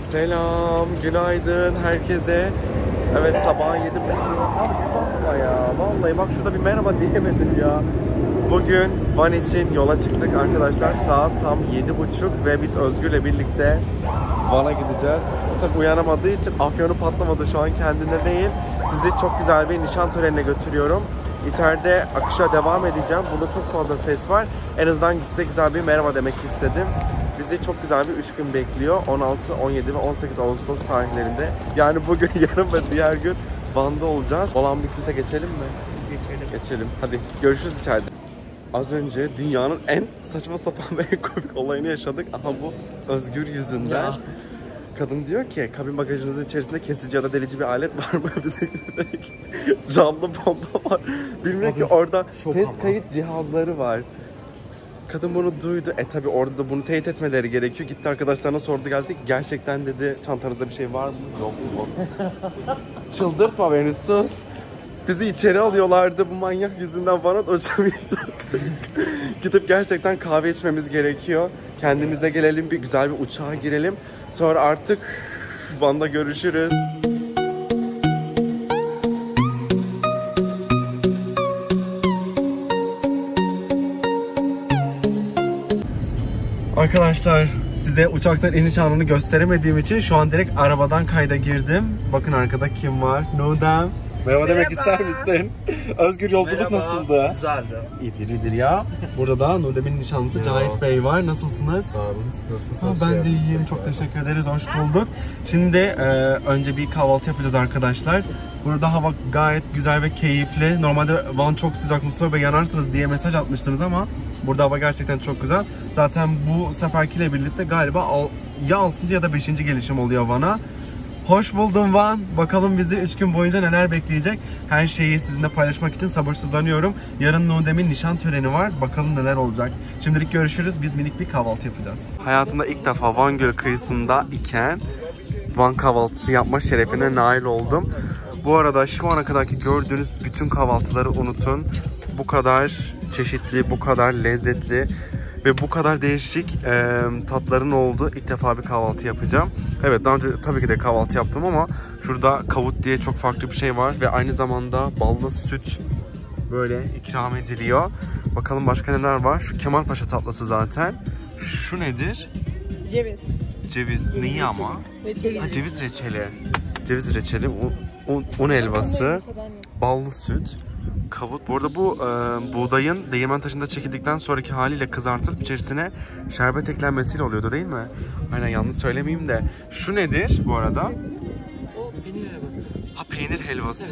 Selam, günaydın herkese. Evet, sabah 7:30. Abi bir basma ya. Vallahi bak şurada bir merhaba diyemedim ya. Bugün Van için yola çıktık arkadaşlar. Saat tam 7:30 ve biz Özgür'le birlikte Van'a gideceğiz. Tabii uyanamadığı için afyonu patlamadı, şu an kendinde değil. Sizi çok güzel bir nişan törenine götürüyorum. İçeride akışa devam edeceğim. Burada çok fazla ses var. En azından size güzel bir merhaba demek istedim. Bizi çok güzel bir 3 gün bekliyor. 16, 17 ve 18 Ağustos tarihlerinde. Yani bugün, yarın ve diğer gün Van'da olacağız. Olan bittiyse geçelim mi? Geçelim. Hadi görüşürüz içeride. Az önce dünyanın en saçma sapan ve en komik olayını yaşadık. Aha bu Özgür yüzünden. Ya. Kadın diyor ki kabin bagajınızın içerisinde kesici ya da delici bir alet var mı? Bize canlı bomba var. Bilmiyor ki orada ses kayıt cihazları var. Kadın bunu duydu. Tabi orada da bunu teyit etmeleri gerekiyor. Gitti arkadaşlarına sordu, geldi. Gerçekten dedi, çantanızda bir şey var mı? Yok mu? Çıldırtma beni, sus. Bizi içeri alıyorlardı, bu manyak yüzünden bana da uçamayacaktık. Gidip gerçekten kahve içmemiz gerekiyor. Kendimize gelelim, bir güzel bir uçağa girelim. Sonra artık Van'da görüşürüz. Arkadaşlar, size uçaktan iniş anını gösteremediğim için şu an direkt arabadan kayda girdim. Bakın arkada kim var? Nudem. Merhaba demek ister misin? Özgür, yolculuk nasıldı? Güzeldi. İyidir ya. Burada da Nudem'in nişanlısı Cahit Bey var. Nasılsınız? Sağ olun. Nasılsınız? Ben de iyiyim. Çok teşekkür ederiz. Hoş bulduk. Şimdi önce bir kahvaltı yapacağız arkadaşlar. Burada hava gayet güzel ve keyifli. Normalde Van çok sıcak, Mustafa Bey yanarsınız diye mesaj atmıştınız ama burada hava gerçekten çok güzel. Zaten bu seferkiyle birlikte galiba ya 6. ya da 5. gelişim oluyor Van'a. Hoş buldum Van. Bakalım bizi 3 gün boyunca neler bekleyecek. Her şeyi sizinle paylaşmak için sabırsızlanıyorum. Yarın Nudem'in nişan töreni var. Bakalım neler olacak. Şimdilik görüşürüz. Biz minik bir kahvaltı yapacağız. Hayatımda ilk defa Van Gölü kıyısında iken Van kahvaltısı yapma şerefine nail oldum. Bu arada şu ana kadarki gördüğünüz bütün kahvaltıları unutun. Bu kadar çeşitli, bu kadar lezzetli ve bu kadar değişik tatların olduğu ilk defa bir kahvaltı yapacağım. Evet, daha önce tabii ki de kahvaltı yaptım ama şurada kavut diye çok farklı bir şey var ve aynı zamanda ballı süt böyle ikram ediliyor. Bakalım başka neler var. Şu Kemalpaşa tatlısı zaten. Şu nedir? Ceviz. Ceviz neyi reçeli ama? Reçeli. Ha, ceviz reçeli. Ceviz reçeli, un helvası, ballı süt, kavut. Bu arada bu buğdayın değirmen taşında çekildikten sonraki haliyle kızartılıp içerisine şerbet eklenmesiyle oluyordu değil mi? Aynen, yanlış söylemeyeyim de. Şu nedir bu arada? O peynir helvası. Ha, peynir helvası.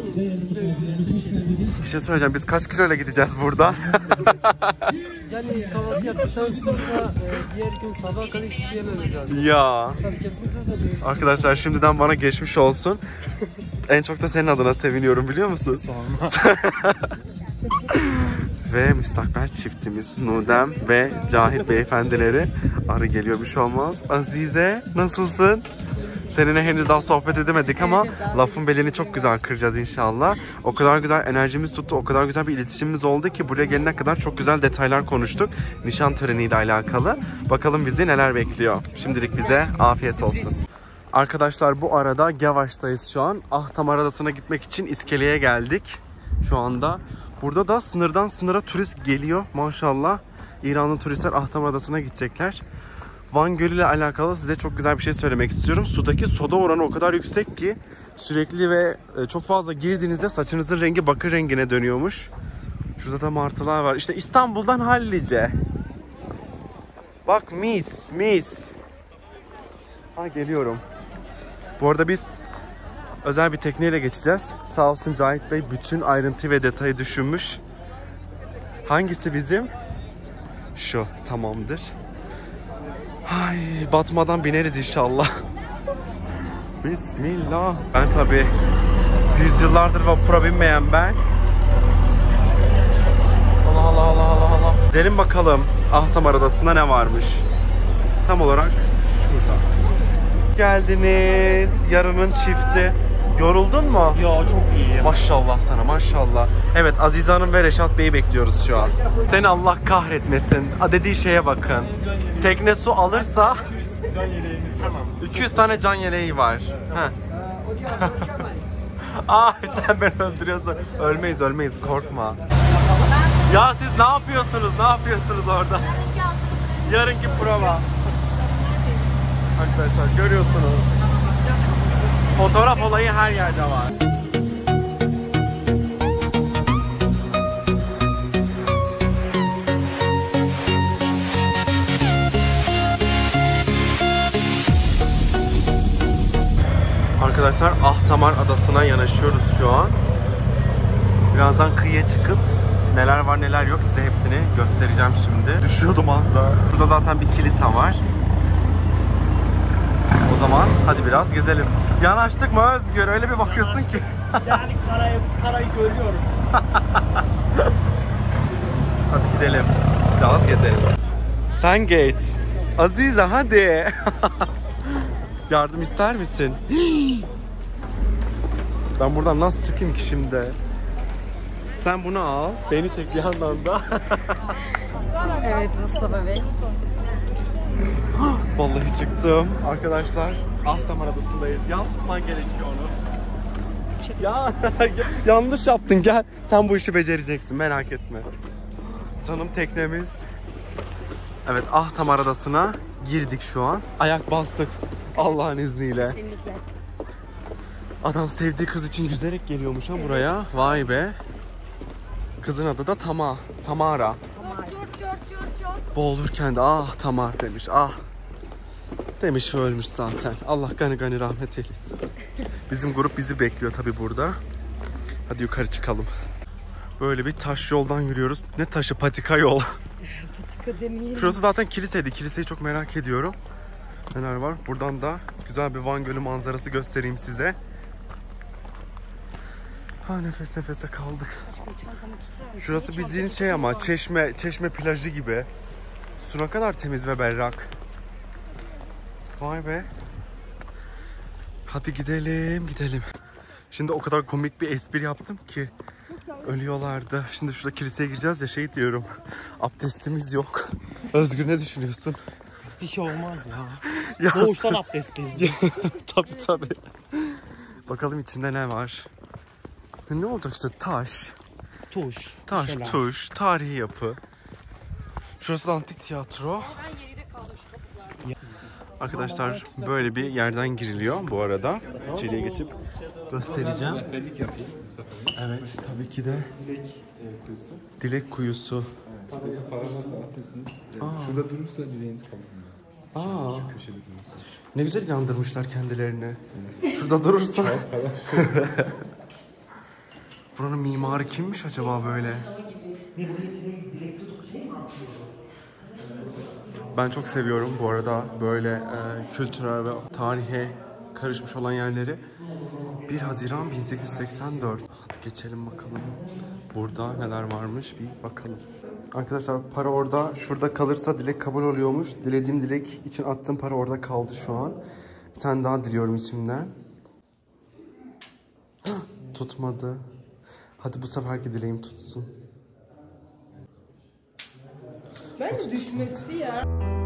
Bir şey söyleyeceğim, biz kaç kiloyla gideceğiz buradan? Yani kahvaltı yaptıktan sonra diğer gün sabah kadar hiçbir şey yememiz lazım. Ya. Tabii kesinlikle söylüyorum. Arkadaşlar şimdiden bana geçmiş olsun. En çok da senin adına seviniyorum, biliyor musun? Sorma. Ve müstakbel çiftimiz Nudem ve Cahit beyefendileri. Arı geliyor, bir şey olmaz. Azize, nasılsın? Seninle henüz daha sohbet edemedik ama lafın belini çok güzel kıracağız inşallah. O kadar güzel enerjimiz tuttu, o kadar güzel bir iletişimimiz oldu ki buraya gelene kadar çok güzel detaylar konuştuk. Nişan töreniyle alakalı. Bakalım bizi neler bekliyor. Şimdilik bize afiyet olsun. Arkadaşlar, bu arada Gavaş'tayız şu an. Ahtamar Adası'na gitmek için iskeleye geldik şu anda. Burada da sınırdan sınıra turist geliyor maşallah. İranlı turistler Ahtamar Adası'na gidecekler. Van Gölü ile alakalı size çok güzel bir şey söylemek istiyorum. Sudaki soda oranı o kadar yüksek ki sürekli ve çok fazla girdiğinizde saçınızın rengi bakır rengine dönüyormuş. Şurada da martılar var. İşte İstanbul'dan hallice. Bak mis. Ha, geliyorum. Bu arada biz özel bir tekneyle geçeceğiz. Sağ olsun Cahit Bey bütün ayrıntı ve detayı düşünmüş. Hangisi bizim? Şu, tamamdır. Ay, batmadan bineriz inşallah. Bismillah. Ben tabii yüzyıllardır vapura binmeyen ben. Allah. Gidelim bakalım Ahtamar Adası'nda ne varmış. Tam olarak şurada. Geldiniz. Yarının çifti. Yoruldun mu? Ya çok iyi. Maşallah sana, maşallah. Evet, Azize Hanım ve Reşat Bey'i bekliyoruz şu an. Seni Allah kahretmesin. Dediği şeye bakın. Tekne su alırsa can yeleğimiz tamam. 200 tane can yeleği var. Evet, Ay sen beni öldürüyorsun. Ölmeyiz korkma. Ya siz ne yapıyorsunuz orada? Yarınki prova. Arkadaşlar görüyorsunuz. Fotoğraf olayı her yerde var. Arkadaşlar Ahtamar Adası'na yanaşıyoruz şu an. Birazdan kıyıya çıkıp neler var neler yok size hepsini göstereceğim şimdi. Düşüyordum az daha. Burada zaten bir kilise var. O zaman hadi biraz gezelim. Yanaştık mı Özgür? Öyle bir bakıyorsun ki. Yani karayı görüyorum. Hadi gidelim. Biraz gezelim. Sen geç. Azize hadi. Yardım ister misin? Ben buradan nasıl çıkayım ki şimdi? Sen bunu al. Beni çek bir yandan da. Evet Mustafa Bey. Vallahi çıktım. Arkadaşlar Ahtamar Adası'ndayız. Yan tutman gerekiyor onu. Ya yanlış yaptın, gel. Sen bu işi becereceksin, merak etme. Canım teknemiz. Evet, Ahtamar Adası'na girdik şu an. Ayak bastık Allah'ın izniyle. Kesinlikle. Adam sevdiği kız için yüzerek geliyormuş ha buraya. Vay be. Kızın adı da Tamara. Boğulurken de ah Tamar demiş, ah. Demiş ve ölmüş zaten. Allah gani gani rahmet eylesin. Bizim grup bizi bekliyor tabi burada. Hadi yukarı çıkalım. Böyle bir taş yoldan yürüyoruz. Ne taşı? Patika yol. Patika demeyelim. Şurası zaten kiliseydi. Kiliseyi çok merak ediyorum. Neler var? Buradan da güzel bir Van Gölü manzarası göstereyim size. Ha, nefes nefese kaldık. Şurası bildiğin şey ama çeşme plajı gibi. Su ne kadar temiz ve berrak. Vay be. Hadi gidelim. Şimdi o kadar komik bir espri yaptım ki ölüyorlardı. Şimdi şurada kiliseye gireceğiz ya, şey diyorum. Abdestimiz yok. Özgür ne düşünüyorsun? Bir şey olmaz ya. Ya Doğuştan abdestliyiz. tabii. Bakalım içinde ne var. Ne olacak işte, taş, tuş, tarihi yapı. Şurası da antik tiyatro. Arkadaşlar böyle bir yerden giriliyor bu arada. İçeriye geçip göstereceğim. Evet, tabii ki de Dilek Kuyusu. Şurada durursa dileğiniz kabul. Şu köşede durursa. Ne güzel inandırmışlar kendilerini. Şurada durursa. Buranın mimarı kimmiş acaba böyle? Ben çok seviyorum bu arada böyle kültürel ve tarihe karışmış olan yerleri. 1 Haziran 1884. Hadi geçelim bakalım. Burada neler varmış bir bakalım. Arkadaşlar para orada. Şurada kalırsa dilek kabul oluyormuş. Dilediğim dilek için attığım para orada kaldı şu an. Bir tane daha diliyorum içimden. Tutmadı. Hadi bu seferki dileğim tutsun. Bence düşmesi ya.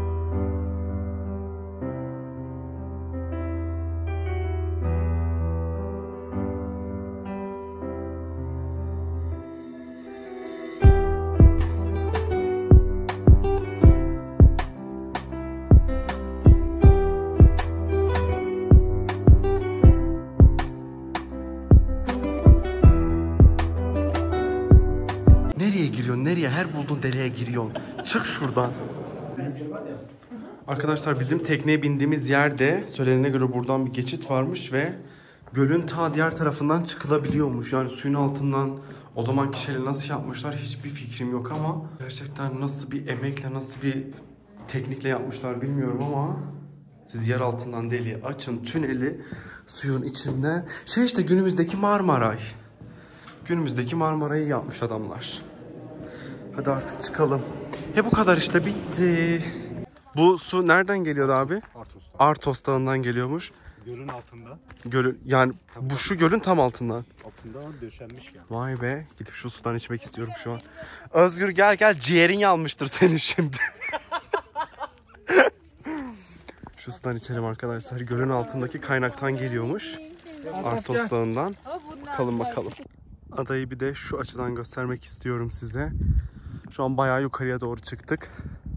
Nereye giriyorsun? Nereye? Her bulduğun deliğe giriyorsun. Çık şuradan. Arkadaşlar bizim tekneye bindiğimiz yerde söylenene göre buradan bir geçit varmış ve gölün ta diğer tarafından çıkılabiliyormuş. Yani suyun altından o zamanki şeyleri nasıl yapmışlar hiçbir fikrim yok ama gerçekten nasıl bir emekle, nasıl bir teknikle yapmışlar bilmiyorum ama siz yer altından deliği açın, tüneli suyun içinde. Şey işte günümüzdeki Marmaray. Günümüzdeki Marmaray'ı yapmış adamlar. Hadi artık çıkalım. Bu kadar işte, bitti. Bu su nereden geliyordu abi? Artos Dağı'ndan geliyormuş. Gölün altında. Gölün, yani bu şu gölün tam altından. Altında döşenmiş yani. Vay be, gidip şu sudan içmek istiyorum şu an. Özgür gel ciğerin yanmıştır senin şimdi. Şu sudan içelim arkadaşlar. Gölün altındaki kaynaktan geliyormuş. Artos Dağı'ndan. Bakalım bakalım. Adayı bir de şu açıdan göstermek istiyorum size. Şu an bayağı yukarıya doğru çıktık.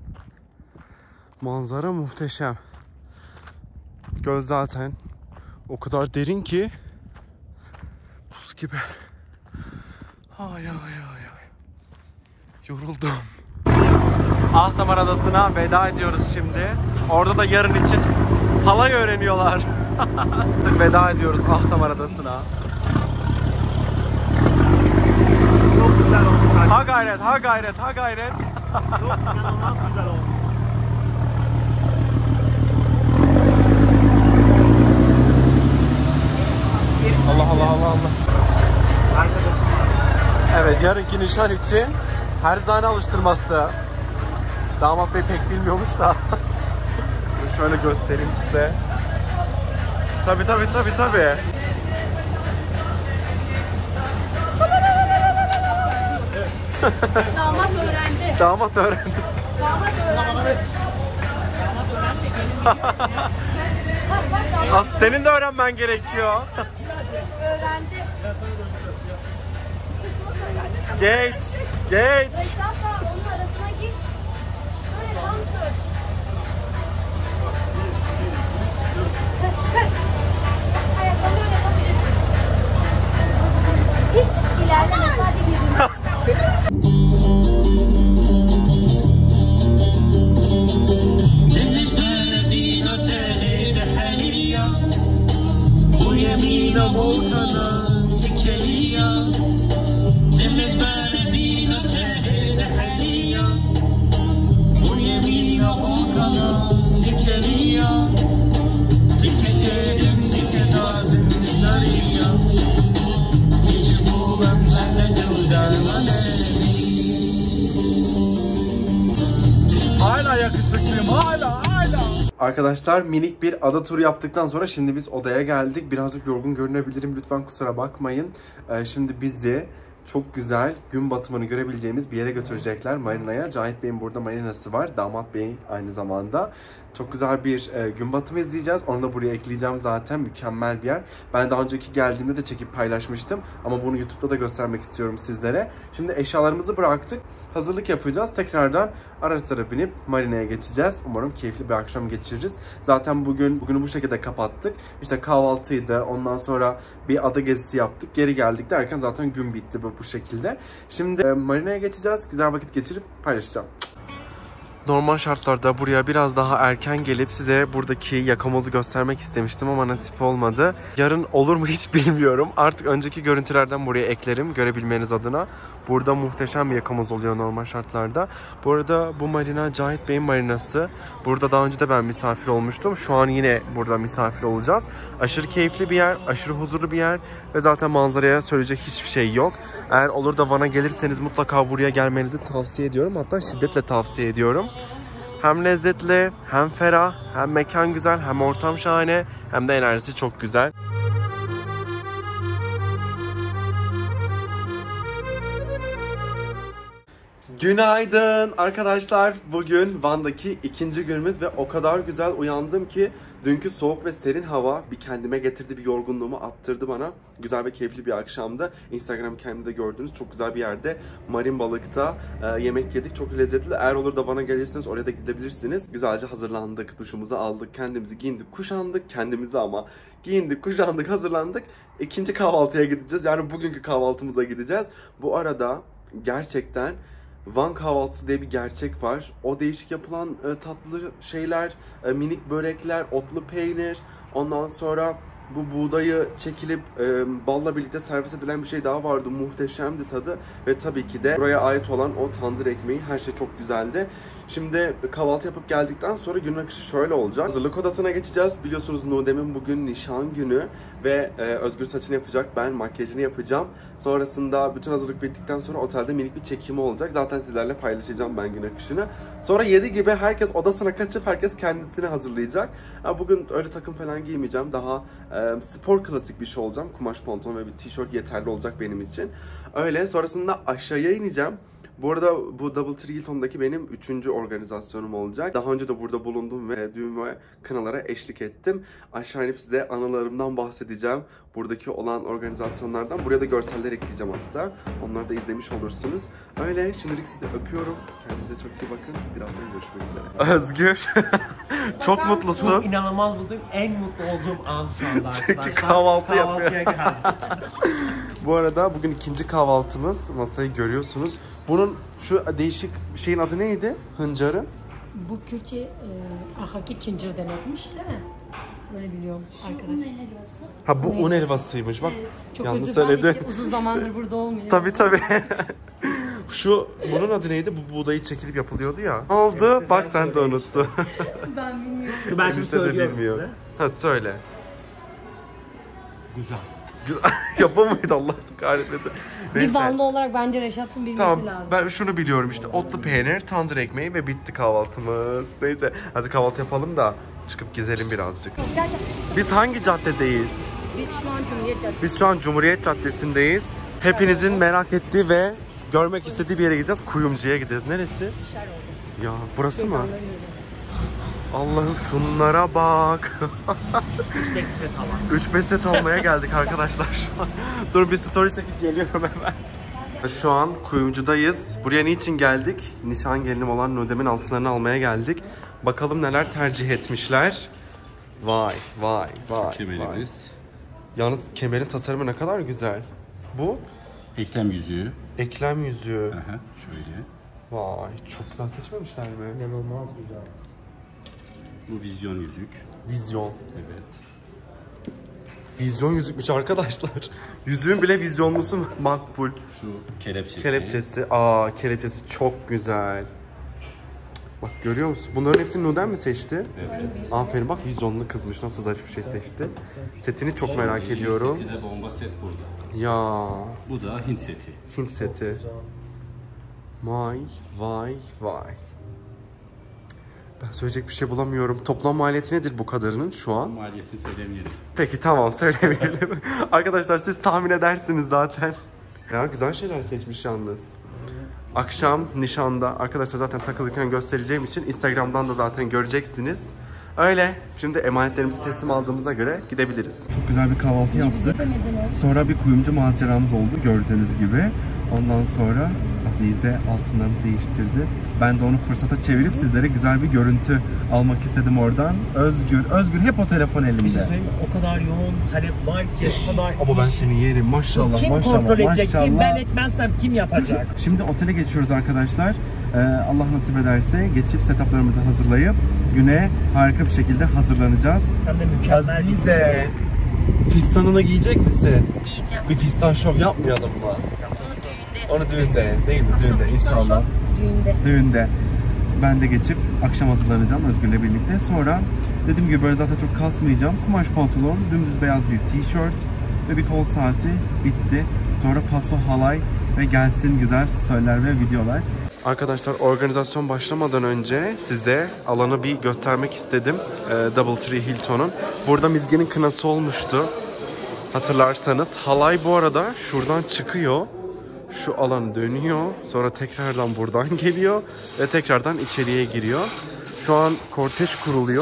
Manzara muhteşem. Göl zaten o kadar derin ki buz gibi. Ay ay ay ay. Yoruldum. Ahtamar Adası'na veda ediyoruz şimdi. Orada da yarın için halay öğreniyorlar. Veda ediyoruz Ahtamar Adası'na. Çok güzel olmuş. Ha gayret, ha gayret, ha gayret. Çok inanılmaz güzel olmuş. Allah Allah Allah Allah. Arkadaşım var. Evet, yarınki nişan için herzane alıştırması. Damat bey pek bilmiyormuş da. Şöyle göstereyim size. Tabii. Damat öğrendi. Damat öğrendi. Damat öğrendi. Senin de öğrenmen gerekiyor. Öğrendi. Geç. Esnafla onun arasına gir. Böyle tam sür. Ayaklarını yapabilirsin. Hiç ilerleme, sadece girin. Hala yakışıklıyım. Hala. Arkadaşlar minik bir ada turu yaptıktan sonra şimdi biz odaya geldik. Birazcık yorgun görünebilirim. Lütfen kusura bakmayın. Şimdi bizi çok güzel gün batımını görebileceğimiz bir yere götürecekler, marinaya. Cahit Bey'in burada marinası var. Damat Bey'in aynı zamanda. Çok güzel bir gün batımı izleyeceğiz. Onu da buraya ekleyeceğim zaten. Mükemmel bir yer. Ben daha önceki geldiğimde de çekip paylaşmıştım. Ama bunu YouTube'da da göstermek istiyorum sizlere. Şimdi eşyalarımızı bıraktık. Hazırlık yapacağız. Tekrardan araçlara binip marinaya geçeceğiz. Umarım keyifli bir akşam geçiririz. Zaten bugünü bu şekilde kapattık. İşte kahvaltıydı. Ondan sonra bir ada gezisi yaptık. Geri geldik derken zaten gün bitti bu şekilde. Şimdi marinaya geçeceğiz. Güzel vakit geçirip paylaşacağım. Normal şartlarda buraya biraz daha erken gelip size buradaki yakamozu göstermek istemiştim ama nasip olmadı. Yarın olur mu hiç bilmiyorum. Artık önceki görüntülerden buraya eklerim görebilmeniz adına. Burada muhteşem bir yakamoz oluyor normal şartlarda. Bu arada bu marina Cahit Bey'in marinası. Burada daha önce de ben misafir olmuştum. Şu an yine burada misafir olacağız. Aşırı keyifli bir yer, aşırı huzurlu bir yer ve zaten manzaraya söyleyecek hiçbir şey yok. Eğer olur da Van'a gelirseniz mutlaka buraya gelmenizi tavsiye ediyorum. Hatta şiddetle tavsiye ediyorum. Hem lezzetli, hem ferah, hem mekan güzel, hem ortam şahane, hem de enerjisi çok güzel. Günaydın arkadaşlar. Bugün Van'daki ikinci günümüz ve o kadar güzel uyandım ki dünkü soğuk ve serin hava bir kendime getirdi, bir yorgunluğumu attırdı bana. Güzel ve keyifli bir akşamdı. Instagram kendimde gördüğünüz çok güzel bir yerde Marin Balık'ta yemek yedik. Çok lezzetli. Eğer olur da Van'a gelirseniz oraya da gidebilirsiniz. Güzelce hazırlandık, duşumuzu aldık, kendimizi giyindik, kuşandık. Kendimizi ama giyindik, kuşandık, hazırlandık. İkinci kahvaltıya gideceğiz. Yani bugünkü kahvaltımıza gideceğiz. Bu arada gerçekten Van kahvaltısı diye bir gerçek var. O değişik yapılan tatlı şeyler, minik börekler, otlu peynir, ondan sonra bu buğdayı çekilip balla birlikte servis edilen bir şey daha vardı. Muhteşemdi tadı ve tabii ki de buraya ait olan o tandır ekmeği, her şey çok güzeldi. Şimdi kahvaltı yapıp geldikten sonra günün akışı şöyle olacak. Hazırlık odasına geçeceğiz. Biliyorsunuz Nudem'in bugün nişan günü ve Özgür saçını yapacak. Ben makyajını yapacağım. Sonrasında bütün hazırlık bittikten sonra otelde minik bir çekimi olacak. Zaten sizlerle paylaşacağım ben gün akışını. Sonra 7 gibi herkes odasına kaçıp herkes kendisini hazırlayacak. Bugün öyle takım falan giymeyeceğim. Daha spor klasik bir şey olacağım. Kumaş pantolon ve bir tişört yeterli olacak benim için. Öyle. Sonrasında aşağıya ineceğim. Bu arada bu DoubleTree Hilton'daki benim 3. organizasyonum olacak. Daha önce de burada bulundum ve düğün ve kınalara eşlik ettim. Aşağı inip size anılarımdan bahsedeceğim. Buradaki olan organizasyonlardan. Buraya da görseller ekleyeceğim hatta. Onları da izlemiş olursunuz. Öyle şimdilik sizi öpüyorum. Kendinize çok iyi bakın. Birazdan görüşmek üzere. Özgür. Çok mutlusun. Çok inanılmaz buldum. En mutlu olduğum an şu anda arkadaşlar. Çünkü kahvaltı Kahvaltıya yapıyor. geldim. Bu arada bugün ikinci kahvaltımız. Masayı görüyorsunuz. Bunun şu değişik şeyin adı neydi? Hıncarın. Bu Kürtçe ahaki kincir demekmiş değil mi? Böyle biliyorum arkadaş. Ha bu un helvasıymış bak. Çok Yanlış özür söyledi. dilerim. İşte uzun zamandır burada olmuyor. Tabii tabii. Bunun adı neydi? Bu buğdayı çekilip yapılıyordu ya. Ne oldu? Bak sen de unuttun. Ben bilmiyorum. Ben şimdi Elbise de söylüyorum bilmiyor. size. Hadi söyle. Güzel. Yapamaydı Allah kahretmesin. Bir Vanlı olarak bence Reşat'ın bilmesi Tamam lazım. ben şunu biliyorum işte otlu peynir, tandır ekmeği ve bitti kahvaltımız. Neyse hadi kahvaltı yapalım da çıkıp gezelim birazcık. Gel gel. Biz hangi caddedeyiz? Biz şu an Cumhuriyet Caddesi. Biz şu an Cumhuriyet Caddesi'ndeyiz. Hepinizin merak ettiği ve görmek istediği bir yere gideceğiz. Kuyumcuya gideceğiz. Neresi? Ya burası mı? Allah'ım şunlara bak. 3-5 set almaya geldik arkadaşlar şu an. Dur bir story çekip geliyorum hemen. Şu an kuyumcudayız. Buraya niçin geldik? Nişan gelinim olan Nudem'in altınlarını almaya geldik. Bakalım neler tercih etmişler. Vay vay vay. Kemerimiz. Yalnız kemerin tasarımı ne kadar güzel. Bu Eklem yüzüğü. eklem yüzüğü. Aha, şöyle. Vay çok güzel seçmemişler mi? İnanılmaz güzel. Bu vizyon yüzük. Vizyon. Evet. Vizyon yüzükmüş arkadaşlar. Yüzüğün bile vizyonlusu makbul. Şu kelepçesi. Kelepçesi. Kelepçesi çok güzel. Bak görüyor musun? Bunların hepsini Nudem mi seçti? Evet. Aferin bak vizyonlu kızmış. Nasıl zarif bir şey seçti. Setini çok merak ediyorum. Seti de bomba set burada. Ya Bu da Hint seti. Hint seti. Vay vay vay. Ben söyleyecek bir şey bulamıyorum. Toplam maliyeti nedir bu kadarının şu an? Maliyetini söylemeyelim. Peki tamam söylemeyelim. Arkadaşlar siz tahmin edersiniz zaten. Ya güzel şeyler seçmiş yalnız. Akşam nişanda arkadaşlar zaten takılırken göstereceğim için Instagram'dan da zaten göreceksiniz. Öyle. Şimdi emanetlerimizi teslim aldığımıza göre gidebiliriz. Çok güzel bir kahvaltı yaptık. Sonra bir kuyumcu maceramız oldu gördüğünüz gibi. Ondan sonra Aziz de altınlarını değiştirdi. Ben de onu fırsata çevirip sizlere güzel bir görüntü almak istedim oradan. Özgür hep o telefon elimde. Bir şey söyleyeyim mi? O kadar yoğun talep var ki, o kadar Ama ben seni yerim maşallah kim maşallah. kontrol edecek? Maşallah. Kim? Ben etmezsem kim yapacak? Şimdi otele geçiyoruz arkadaşlar. Allah nasip ederse geçip setuplarımızı hazırlayıp güne harika bir şekilde hazırlanacağız. Hem de mükemmel bir Azize, fistanını giyecek misin? Giyeceğim. Bir fistan şov yapmayalım mı? Onu düğünde. Onu düğünde değil mi? Düğünde inşallah. Düğünde. Düğünde. Ben de geçip akşam hazırlanacağım Özgür'le birlikte. Sonra dediğim gibi böyle zaten çok kasmayacağım. Kumaş pantolon, dümdüz beyaz bir tişört ve bir kol saati bitti. Sonra paso halay ve gelsin güzel storyler ve videolar. Arkadaşlar organizasyon başlamadan önce size alanı bir göstermek istedim. DoubleTree Hilton'un. Burada Mizge'nin kınası olmuştu. Hatırlarsanız. Halay bu arada şuradan çıkıyor. Şu alan dönüyor. Sonra tekrardan buradan geliyor. Ve tekrardan içeriye giriyor. Şu an kortej kuruluyor.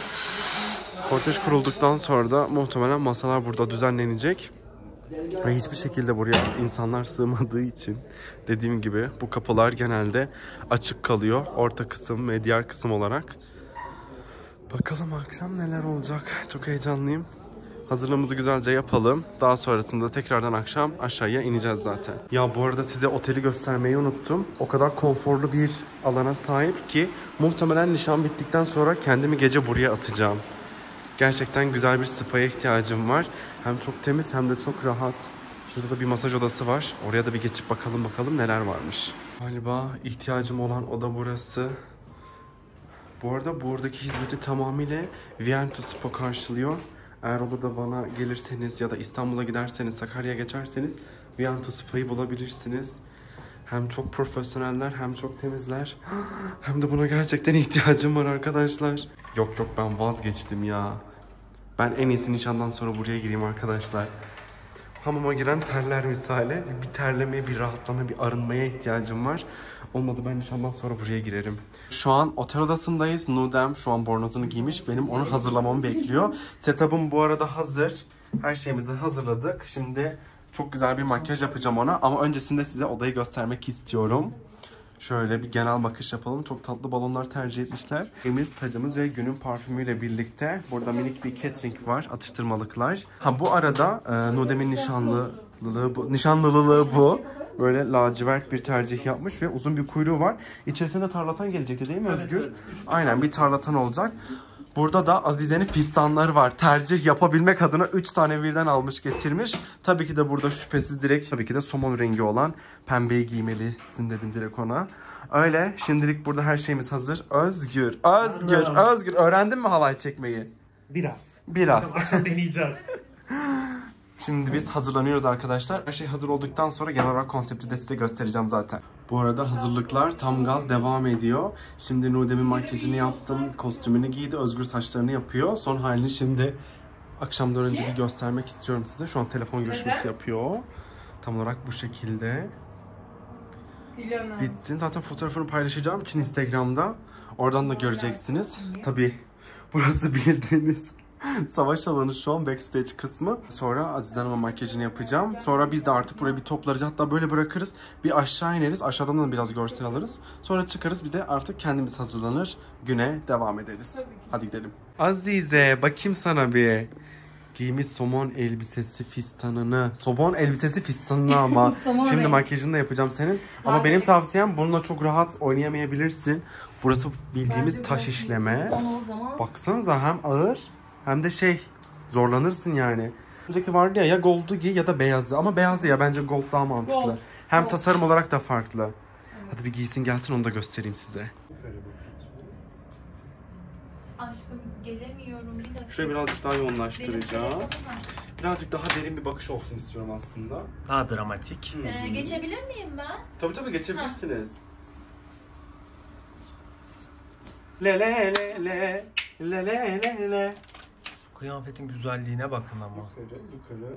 Kortej kurulduktan sonra da muhtemelen masalar burada düzenlenecek. Ve hiçbir şekilde buraya insanlar sığmadığı için dediğim gibi bu kapılar genelde açık kalıyor. Orta kısım ve diğer kısım olarak. Bakalım akşam neler olacak. Çok heyecanlıyım. Hazırlığımızı güzelce yapalım. Daha sonrasında tekrardan akşam aşağıya ineceğiz zaten. Ya bu arada size oteli göstermeyi unuttum. O kadar konforlu bir alana sahip ki muhtemelen nişan bittikten sonra kendimi gece buraya atacağım. Gerçekten güzel bir spa'ya ihtiyacım var. Hem çok temiz hem de çok rahat. Şurada da bir masaj odası var. Oraya da bir geçip bakalım neler varmış. Galiba ihtiyacım olan oda burası. Bu arada buradaki hizmeti tamamıyla Viento Spa karşılıyor. Eğer olur da bana gelirseniz ya da İstanbul'a giderseniz, Sakarya'ya geçerseniz Viento Spa'yı bulabilirsiniz. Hem çok profesyoneller hem çok temizler. Hem de buna gerçekten ihtiyacım var arkadaşlar. Yok ben vazgeçtim ya. Ben en iyisi nişandan sonra buraya gireyim arkadaşlar. hamama giren terler misali. Bir terlemeye, bir rahatlamaya, bir arınmaya ihtiyacım var. Olmadı ben nişandan sonra buraya girerim. Şu an otel odasındayız. Nudem şu an bornozunu giymiş. Benim onu hazırlamamı bekliyor. Setup'ım bu arada hazır. Her şeyimizi hazırladık. Şimdi çok güzel bir makyaj yapacağım ona. Ama öncesinde size odayı göstermek istiyorum. Şöyle bir genel bakış yapalım. Çok tatlı balonlar tercih etmişler. Temiz tacımız ve günün parfümüyle birlikte burada minik bir catering var. Atıştırmalıklar. Ha bu arada Nudem'in nişanlılığı bu. Böyle lacivert bir tercih yapmış ve uzun bir kuyruğu var. İçerisinde tarlatan gelecekti değil mi Özgür? Evet. Aynen bir tarlatan olacak. Burada da Azize'nin fistanları var. Tercih yapabilmek adına 3 tane birden almış getirmiş. Tabii ki de burada şüphesiz direkt tabii ki de somon rengi olan pembeyi giymelisin dedim direkt ona. Öyle şimdilik burada her şeyimiz hazır. Özgür. Öğrendin mi halay çekmeyi? Biraz. Akşam deneyeceğiz. Şimdi biz hazırlanıyoruz arkadaşlar. Her şey hazır olduktan sonra genel olarak konsepti de size göstereceğim zaten. Bu arada hazırlıklar tam gaz devam ediyor. Şimdi Nudem'in makyajını yaptım, kostümünü giydi, Özgür saçlarını yapıyor. Son halini şimdi akşamdan önce bir göstermek istiyorum size. Şu an telefon görüşmesi yapıyor. Tam olarak bu şekilde. Bitsin. Zaten fotoğrafını paylaşacağım için Instagram'da. Oradan da göreceksiniz. Tabii burası bildiğiniz savaş alanı şu an backstage kısmı. Sonra Azize Hanım'a makyajını yapacağım. Sonra biz de artık burayı bir toplarız. Hatta böyle bırakırız. Bir aşağı ineriz. Aşağıdan da biraz görsel alırız. Sonra çıkarız. Biz de artık kendimiz hazırlanır. Güne devam ederiz. Hadi gidelim. Azize bakayım sana bir. Giymiş somon elbisesi fistanını. Somon elbisesi fistanını ama. Şimdi makyajını da yapacağım senin. Ama benim tavsiyem bununla çok rahat oynayamayabilirsin. Burası bildiğimiz taş işleme. Baksanıza hem ağır hem de zorlanırsın yani. Buradaki vardı ya gold'u giy ya da beyazı. Ama beyazı ya bence gold daha mantıklı. Gold. Hem tasarım olarak da farklı. Evet. Hadi bir giysin gelsin onu da göstereyim size. Aşkım gelemiyorum bir dakika. Şurayı birazcık daha yoğunlaştıracağım. Birazcık daha derin bir bakış olsun istiyorum aslında. Daha dramatik. Geçebilir miyim ben? Tabii geçebilirsiniz. Le le le le le le le le. Kıyafetin güzelliğine bakın ama. Yukarı.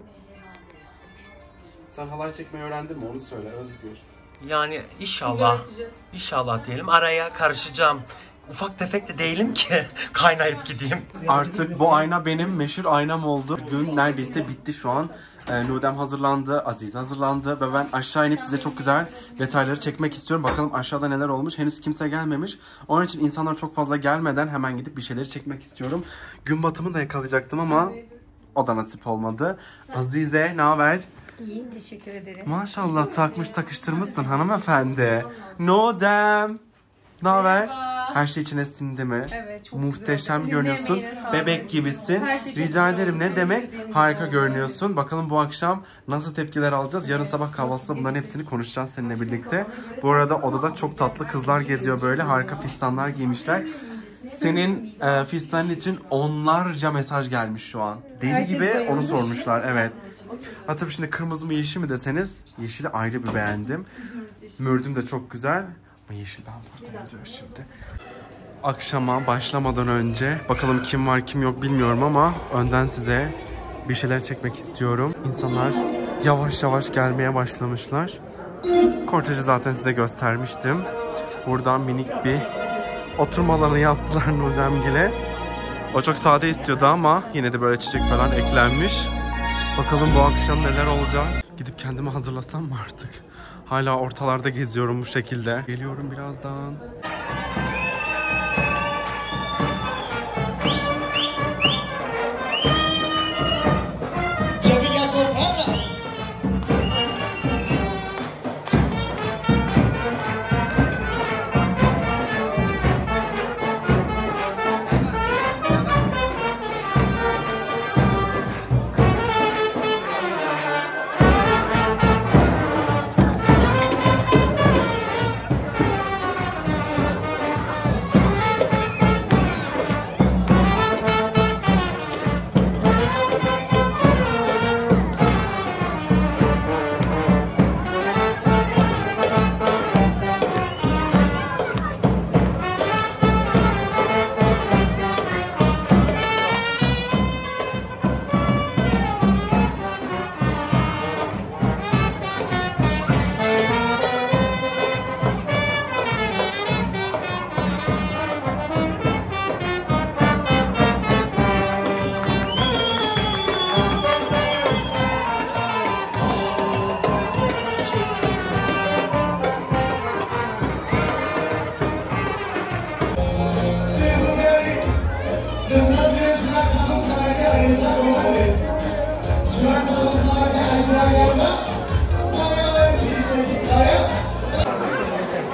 Sen halay çekmeyi öğrendin mi? Onu söyle Özgür. Yani inşallah diyelim. Araya karışacağım. Ufak tefek de değilim ki kaynayıp gideyim. Artık bu ayna benim meşhur aynam oldu. Gün neredeyse bitti şu an. Nudem hazırlandı, Aziz hazırlandı ve ben aşağı inip size çok güzel detayları çekmek istiyorum. Bakalım aşağıda neler olmuş. Henüz kimse gelmemiş. Onun için insanlar çok fazla gelmeden hemen gidip bir şeyleri çekmek istiyorum. Gün batımını da yakalayacaktım ama o da nasip olmadı. Azize ne haber? İyi, teşekkür ederim. Maşallah takmış takıştırmışsın hanımefendi. Nudem. Ne haber? Her şey içine sindi mi? Evet, çok muhteşem güzel. görünüyorsun. Bebek gibisin. Rica ederim ne demek? Harika görünüyorsun. Bakalım bu akşam nasıl tepkiler alacağız? Yarın sabah kahvaltıda bunların hepsini konuşacağız seninle birlikte. Bu arada odada çok tatlı kızlar geziyor böyle. Harika fistanlar giymişler. Senin fistanın için onlarca mesaj gelmiş şu an. Deli gibi onu sormuşlar. Evet. Hatta şimdi kırmızı mı yeşil mi deseniz yeşili ayrı bir beğendim. Mürdüm de çok güzel. Yeşil daha burada gidiyor şimdi. Akşama başlamadan önce bakalım kim var kim yok bilmiyorum ama önden size bir şeyler çekmek istiyorum. İnsanlar yavaş yavaş gelmeye başlamışlar. Kortej'i zaten size göstermiştim. Buradan minik bir oturma alanı yaptılar Nudemgil'e. O çok sade istiyordu ama yine de böyle çiçek falan eklenmiş. Bakalım bu akşam neler olacak. Gidip kendimi hazırlasam mı artık? Hala ortalarda geziyorum bu şekilde. Geliyorum birazdan.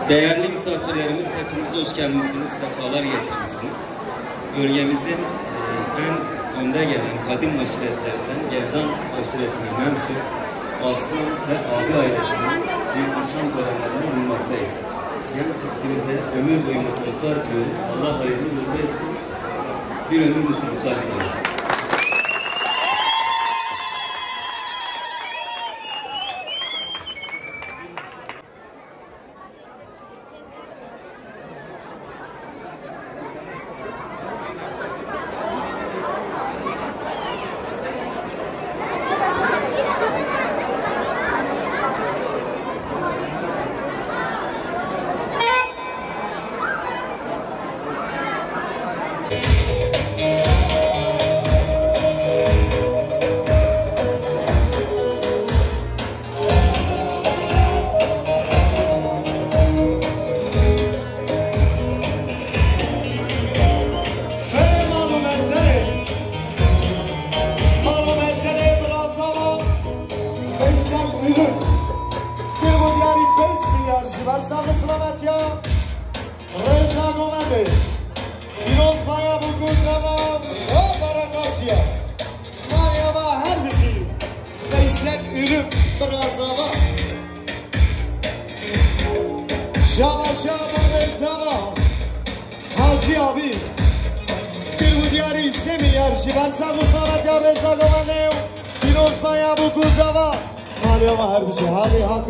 Değerli misafirlerimiz, hepiniz hoş gelmişsiniz, sefalar getirmişsiniz. Bölgemizin en önde gelen kadim aşiretlerinden Gerdan aşiretine mensup Aslan ve abi ailesinin bir nişan törenlerinde bulunmaktayız. Genç çiftimize ömür boyu mutluluklar diliyorum. Allah hayırlı uğurlu etsin. Bir ömür mutluluklar diliyorum. Hacı abi bir bu diyarı 3 milyar jiber sarı sanat ya reza govaneu bir Osmanya bu kuzava Maliyava her bir şey hadi hak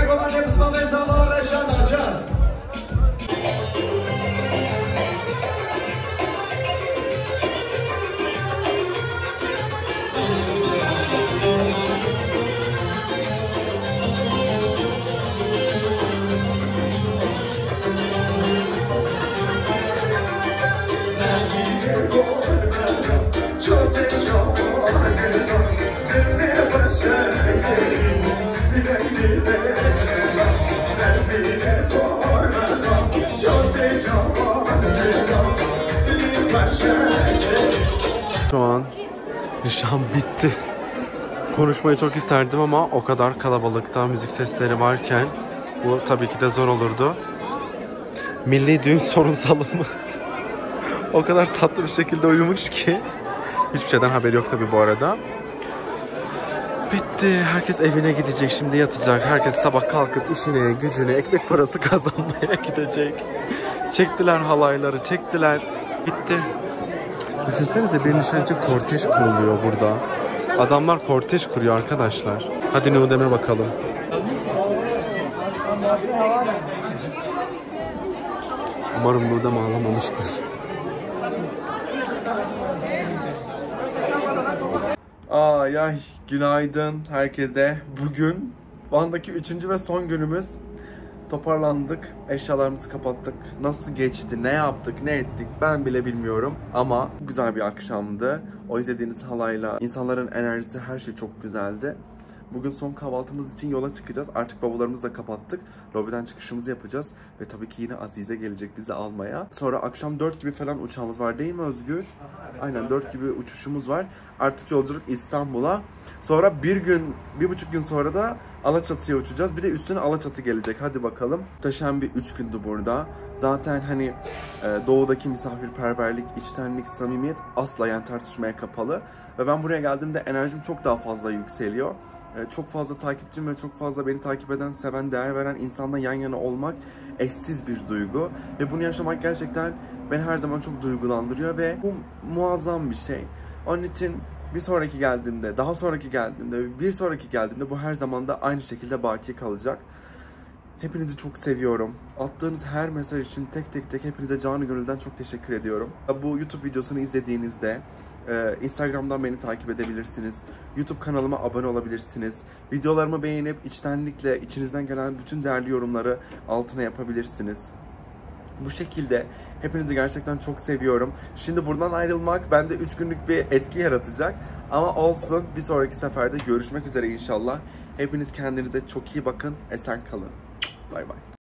komandem jsme zavore šanačan. Şu an nişan bitti. Konuşmayı çok isterdim ama o kadar kalabalıkta müzik sesleri varken bu tabii ki de zor olurdu. Milli düğün sorunsalımız o kadar tatlı bir şekilde uyumuş ki hiçbir şeyden haberi yok tabii bu arada. Bitti. Herkes evine gidecek. Şimdi yatacak. Herkes sabah kalkıp işine, gücüne, ekmek parası kazanmaya gidecek. Çektiler halayları, çektiler. Bitti. Düşünsenize bir nişan için kortej kuruluyor burada. Adamlar kortej kuruyor arkadaşlar. Hadi Nudem'e bakalım. Umarım Nudem ağlamamıştır. Ay günaydın herkese. Bugün Van'daki 3. ve son günümüz. Toparlandık, eşyalarımızı kapattık. Nasıl geçti, ne yaptık, ne ettik ben bile bilmiyorum. Ama güzel bir akşamdı. O izlediğiniz halayla, insanların enerjisi, her şey çok güzeldi. Bugün son kahvaltımız için yola çıkacağız. Artık bavullarımızı da kapattık. Lobiden çıkışımızı yapacağız. Ve tabii ki yine Azize gelecek bizi almaya. Sonra akşam 4 gibi falan uçağımız var değil mi Özgür? Aynen 4 gibi uçuşumuz var. Artık yolculuk İstanbul'a. Sonra 1,5 gün sonra da Alaçatı'ya uçacağız. Bir de üstüne Alaçatı gelecek. Hadi bakalım. Muhteşem bir 3 gündü burada. Zaten hani doğudaki misafirperverlik, içtenlik, samimiyet asla yani tartışmaya kapalı. Ve ben buraya geldiğimde enerjim çok daha fazla yükseliyor. Çok fazla takipçim ve çok fazla beni takip eden, seven, değer veren insanla yan yana olmak eşsiz bir duygu. Ve bunu yaşamak gerçekten beni her zaman çok duygulandırıyor ve bu muazzam bir şey. Onun için bir sonraki geldiğimde, daha sonraki geldiğimde, bir sonraki geldiğimde bu her zaman da aynı şekilde baki kalacak. Hepinizi çok seviyorum. Attığınız her mesaj için tek tek hepinize canı gönülden çok teşekkür ediyorum. Bu YouTube videosunu izlediğinizde Instagram'dan beni takip edebilirsiniz. YouTube kanalıma abone olabilirsiniz. Videolarımı beğenip içtenlikle içinizden gelen bütün değerli yorumları altına yapabilirsiniz. Bu şekilde hepinizi gerçekten çok seviyorum. Şimdi buradan ayrılmak bende 3 günlük bir etki yaratacak. Ama olsun, bir sonraki seferde görüşmek üzere inşallah. Hepiniz kendinize çok iyi bakın. Esen kalın. Bay bay.